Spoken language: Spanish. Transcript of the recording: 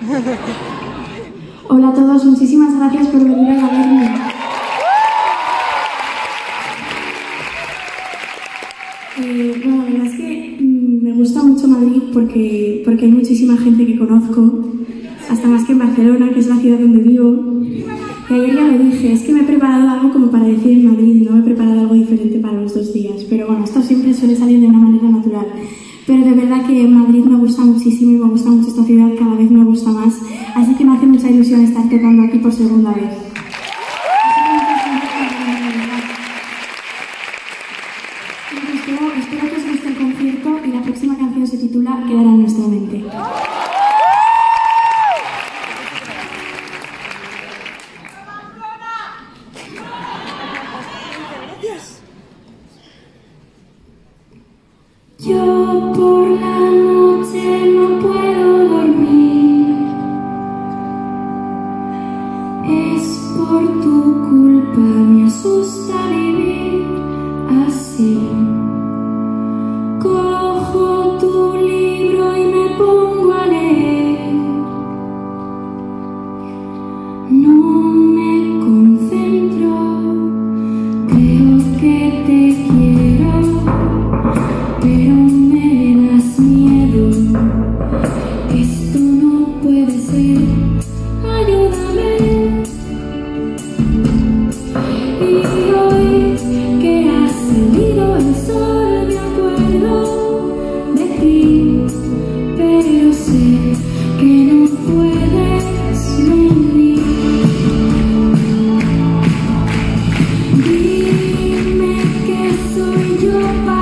Hola a todos, muchísimas gracias por venir a verme. Bueno, la verdad es que me gusta mucho Madrid porque hay muchísima gente que conozco, hasta más que en Barcelona, que es la ciudad donde vivo. Y ayer ya lo dije, es que me he preparado algo como para decir en Madrid, no me he preparado algo diferente para los 2 días. Pero bueno, esto siempre suele salir de una manera natural. Pero de verdad que Madrid me gusta muchísimo y me gusta mucho esta ciudad, cada vez me gusta más. Así que me hace mucha ilusión estar tocando aquí por segunda vez. Espero que os guste el concierto y la próxima canción se titula Quedará en nuestra mente. Yo por la noche no puedo dormir, es por tu culpa, me asusta vivir así. Cojo tu libro y me pongo a leer, no me concentro, creo que te quiero, pero me das miedo, esto no puede ser, ayúdame. Y hoy que ha salido el sol me acuerdo de ti, pero sé que no puedes venir. Dime que soy yo para